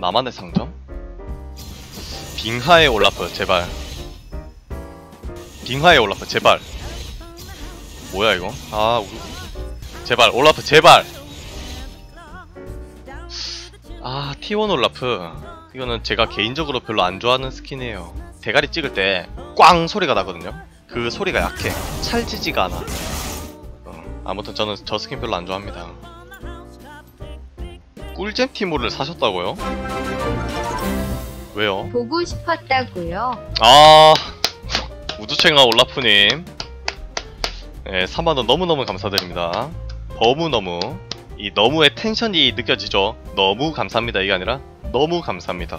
나만의 상점? 빙하의 올라프 제발. 빙하의 올라프 제발. 뭐야 이거? 아 제발 올라프 제발. 아 T1 올라프 이거는 제가 개인적으로 별로 안 좋아하는 스킨이에요. 대가리 찍을 때 꽝 소리가 나거든요. 그 소리가 약해. 찰지지가 않아. 아무튼 저는 저 스킨 별로 안 좋아합니다. 꿀잼 티모를 사셨다고요? 왜요? 보고 싶었다고요. 아 우주챙아 올라프님 네, 3만원 너무너무 감사드립니다. 너무너무 이 너무의 텐션이 느껴지죠? 너무 감사합니다 이게 아니라 너무 감사합니다.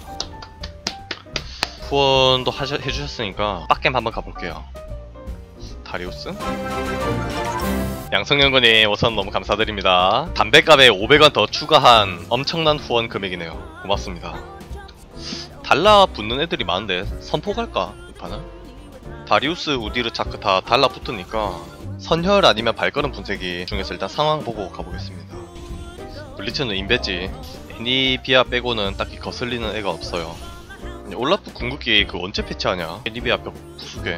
후원도 해주셨으니까 빡겜 한번 가볼게요. 다리우스? 양성연구님 우선 너무 감사드립니다. 담배값에 500원 더 추가한 엄청난 후원 금액이네요. 고맙습니다. 달라 붙는 애들이 많은데 선포 갈까? 이 판은? 다리우스, 우디르, 자크 다 달라 붙으니까 선혈 아니면 발걸음 분쇄기 중에서 일단 상황 보고 가보겠습니다. 블리츠는 인베지 애니비아 빼고는 딱히 거슬리는 애가 없어요. 올라프 궁극기 그 언제 패치하냐? 애니비아 벽 부수게.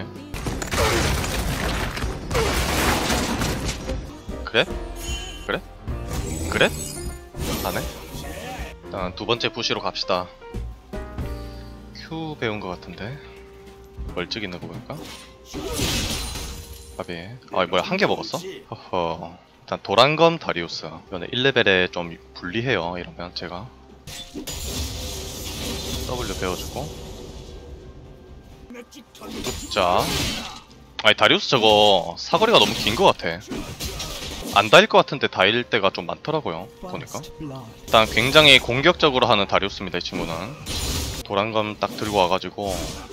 그래? 그래? 그래? 안해? 일단 두 번째 푸시로 갑시다. Q 배운 것 같은데 멀찍이 있는 거 보니까 가비. 아 뭐야 한 개 먹었어? 허허. 일단 도란검 다리우스 이거는 1레벨에 좀 불리해요. 이러면 제가 W 배워주고 자 아니 다리우스 저거 사거리가 너무 긴 것 같아. 안 닿을 것 같은데 닿을 때가 좀 많더라고요 보니까. 일단 굉장히 공격적으로 하는 다리우스입니다 이 친구는. 도란검 딱 들고 와가지고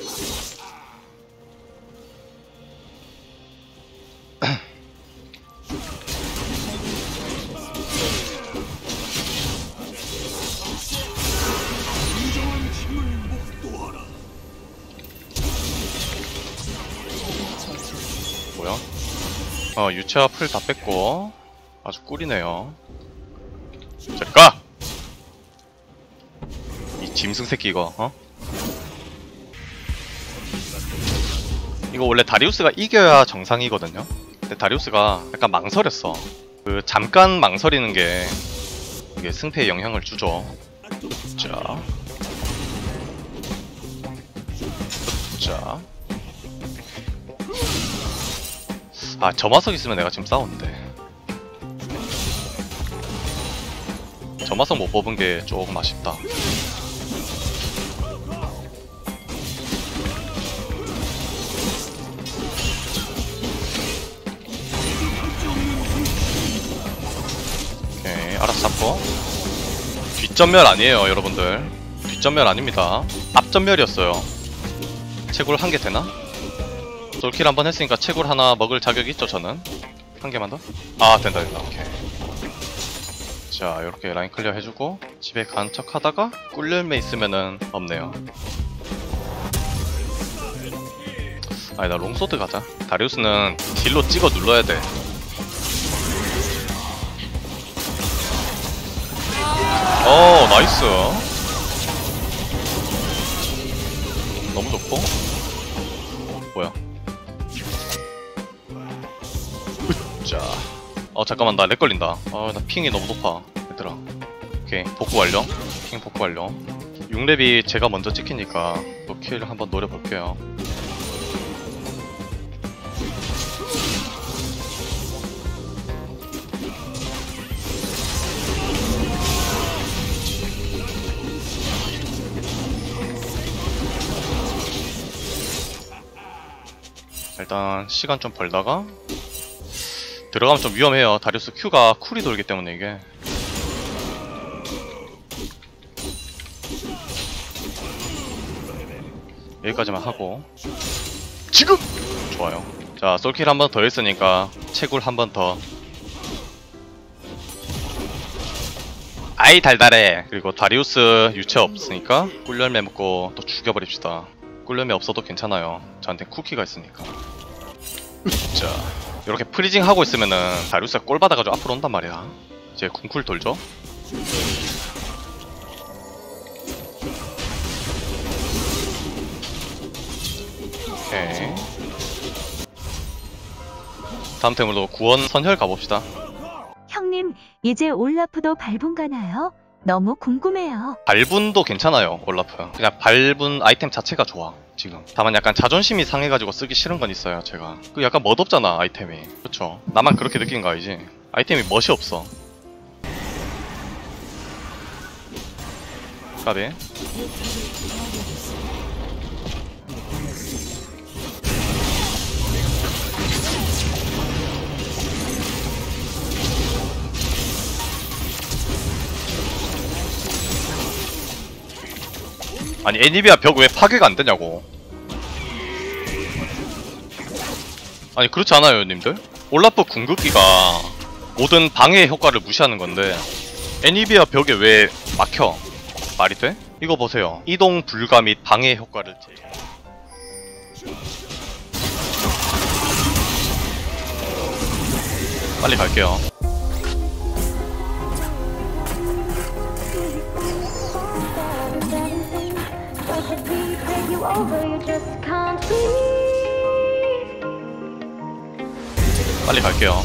뭐야? 유채화 풀 다 뺐고 아주 꿀이네요. 저리 가! 이 짐승 새끼 이거 이거 원래 다리우스가 이겨야 정상이거든요. 근데 다리우스가 약간 망설였어. 그 잠깐 망설이는 게 이게 승패에 영향을 주죠. 자, 자. 아 점화석 있으면 내가 지금 싸웠는데 점화석 못 뽑은 게 조금 아쉽다. 오케이 알아서 잡고. 뒷전멸 아니에요 여러분들. 뒷전멸 아닙니다. 앞전멸이었어요. 채굴 한 개 되나? 솔킬 한번 했으니까 채굴 하나 먹을 자격이 있죠 저는. 한 개만 더? 아 된다 된다. 오케이. 자 요렇게 라인 클리어 해주고 집에 간 척 하다가 꿀열매 있으면은 없네요. 아니다 롱소드 가자. 다리우스는 딜로 찍어 눌러야 돼. 나이스. 너무 좋고. 뭐야? 자, 잠깐만 나 렉 걸린다. 나 핑이 너무 높아 얘들아. 오케이 복구 완료. 핑 복구 완료. 6렙이 제가 먼저 찍히니까 또 킬 한번 노려볼게요. 일단 시간 좀 벌다가 들어가면 좀 위험해요. 다리우스 Q가 쿨이 돌기 때문에 이게. 여기까지만 하고 지금! 좋아요. 자 솔킬 한 번 더 했으니까 채굴 한 번 더. 아이 달달해. 그리고 다리우스 유채 없으니까 꿀열매 먹고 또 죽여버립시다. 꿀열매 없어도 괜찮아요. 저한테 쿠키가 있으니까. 자 이렇게 프리징 하고 있으면은 다리우스가 꼴 받아가지고 앞으로 온단 말이야. 이제 궁쿨 돌죠. 오케이. 다음 템으로 구원 선혈 가봅시다. 형님, 이제 올라프도 발분 가나요? 너무 궁금해요. 발분도 괜찮아요, 올라프. 그냥 발분 아이템 자체가 좋아, 지금. 다만 약간 자존심이 상해가지고 쓰기 싫은 건 있어요, 제가. 그 약간 멋없잖아, 아이템이. 그쵸? 나만 그렇게 느끼는 거 아니지? 아이템이 멋이 없어. 까비. 아니 애니비아 벽 왜 파괴가 안 되냐고. 아니 그렇지 않아요 님들? 올라프 궁극기가 모든 방해 효과를 무시하는 건데 애니비아 벽에 왜 막혀? 말이 돼? 이거 보세요. 이동 불가 및 방해 효과를 빨리 갈게요. 빨리 갈게요.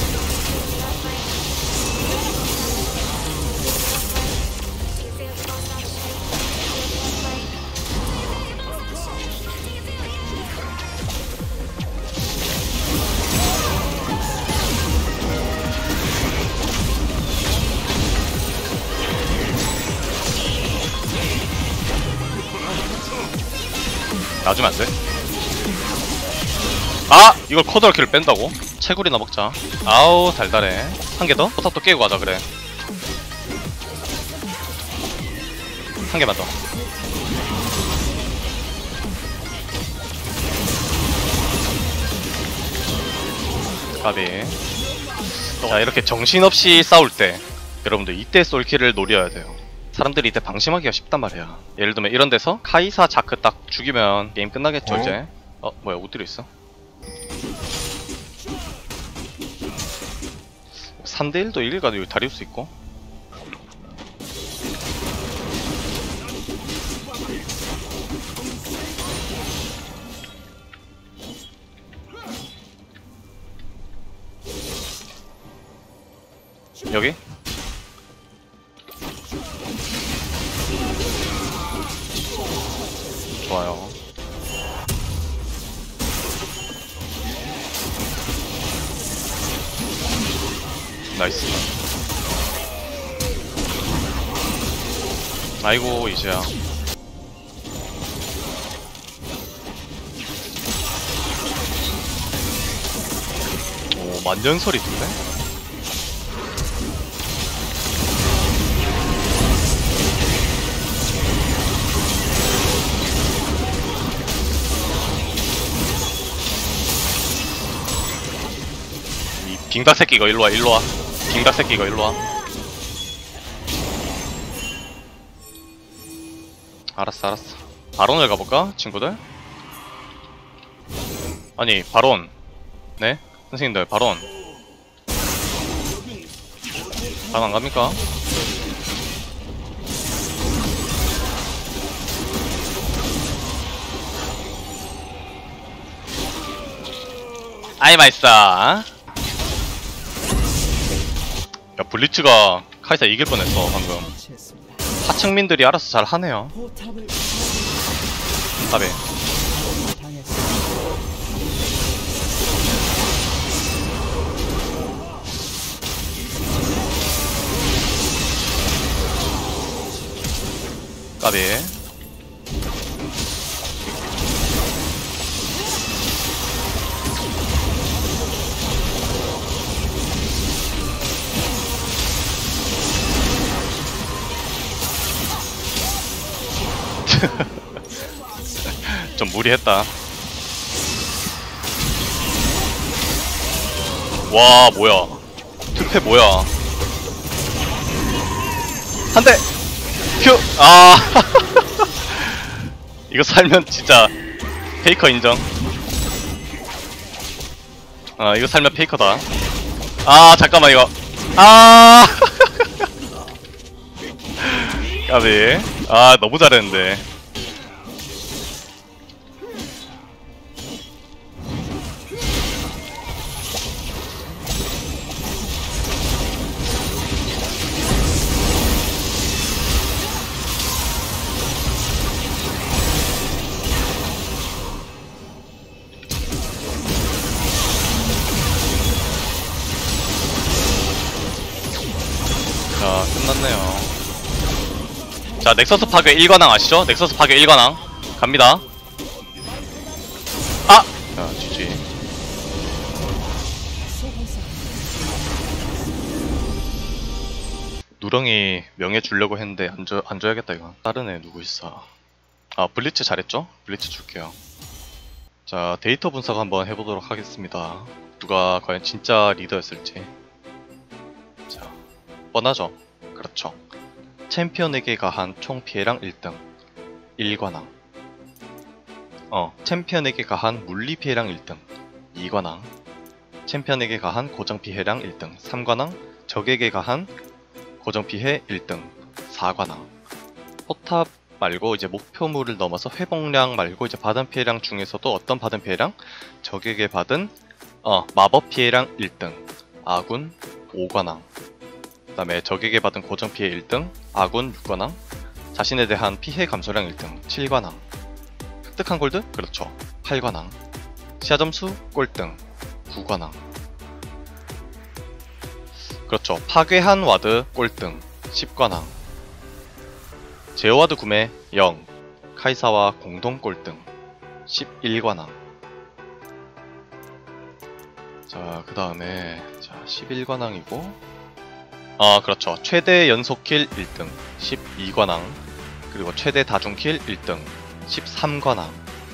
놔주면 안 돼? 아! 이걸 쿼드럴킬을 뺀다고? 채굴이나 먹자. 아우 달달해. 한 개 더? 포탑도 깨고 가자 그래. 한 개만 더. 까비. 자 이렇게 정신없이 싸울 때 여러분들 이때 솔킬을 노려야 돼요. 사람들이 이때 방심하기가 쉽단 말이야. 예를 들면 이런 데서 카이사 자크 딱 죽이면 게임 끝나겠죠 이제. 뭐야 옷들이 있어? 3대1도 이길 가도 여기 다리우스 있고. 여기? 좋아요. 나이스. 아이고 이제야. 오 만년설이던데? 이 빙박 새끼가 일로와 일로와. 빙박 새끼가 일로와. 알았어 알았어. 바론을 가볼까 친구들? 아니 바론. 네? 선생님들 바론 안갑니까? 아이 맛있어. 야 블리츠가 카이사 이길 뻔했어 방금. 하층민들이 알아서 잘 하네요. 가베. 까비. 좀 무리했다. 와 뭐야 특패 뭐야. 한대 큐. 아 이거 살면 진짜 페이커 인정. 아 이거 살면 페이커다. 아 잠깐만 이거. 아 까비. 아 너무 잘했는데. 자, 넥서스 파괴 1관왕 아시죠? 넥서스 파괴 1관왕 갑니다. 아! 자, GG. 누렁이 명예 주려고 했는데 안 줘야겠다 이거. 다른 애 누구 있어? 아, 블리츠 잘했죠? 블리츠 줄게요. 자, 데이터 분석 한번 해보도록 하겠습니다. 누가 과연 진짜 리더였을지. 자, 뻔하죠? 그렇죠. 챔피언에게 가한 총 피해량 1등 1관왕. 챔피언에게 가한 물리 피해량 1등 2관왕. 챔피언에게 가한 고정 피해량 1등 3관왕. 적에게 가한 고정 피해 1등 4관왕. 포탑 말고 이제 목표물을 넘어서 회복량 말고 이제 받은 피해량 중에서도 어떤 받은 피해량? 적에게 받은 마법 피해량 1등 아군 5관왕. 그 다음에 적에게 받은 고정 피해 1등 아군 6관왕. 자신에 대한 피해 감소량 1등 7관왕. 획득한 골드? 그렇죠 8관왕. 시야 점수 꼴등 9관왕. 그렇죠 파괴한 와드 꼴등 10관왕. 제어와드 구매 0. 카이사와 공동 꼴등 11관왕. 자, 그 다음에 11관왕이고 그렇죠 최대 연속킬 1등 12관왕. 그리고 최대 다중킬 1등 13관왕.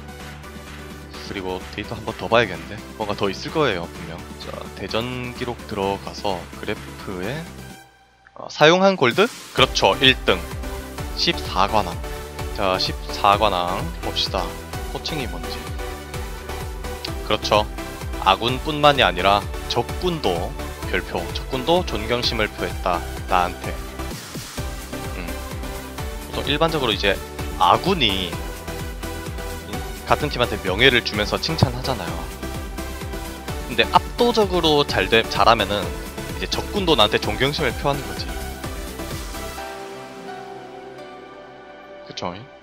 그리고 데이터 한번 더 봐야겠는데 뭔가 더 있을 거예요 분명. 자, 대전 기록 들어가서 그래프에 사용한 골드? 그렇죠 1등 14관왕. 자, 14관왕 봅시다. 호칭이 뭔지. 그렇죠 아군뿐만이 아니라 적군도 별표, 적군도 존경심을 표했다 나한테. 보통 일반적으로 이제 아군이 같은 팀한테 명예를 주면서 칭찬하잖아요. 근데 압도적으로 잘하면은 이제 적군도 나한테 존경심을 표하는 거지. 그쵸?